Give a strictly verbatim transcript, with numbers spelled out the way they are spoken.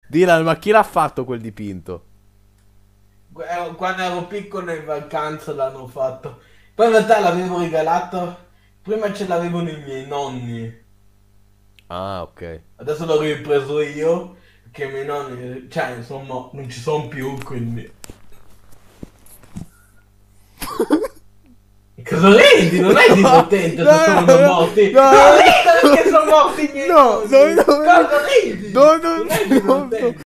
Dylan, ma chi l'ha fatto quel dipinto? Eh, Quando ero piccolo in vacanza l'hanno fatto. Poi in realtà l'avevo regalato. Prima ce l'avevano i miei nonni. Ah, ok. Adesso l'ho ripreso io. Che i miei nonni, cioè, insomma, non ci sono più, quindi. Cosa ridi? Non è divertente se No, sono no, morti. no, Non no, ridere perché sono morti i miei no, no, nonni. no, Cosa ridi? no, no, Non è no, no, divertente.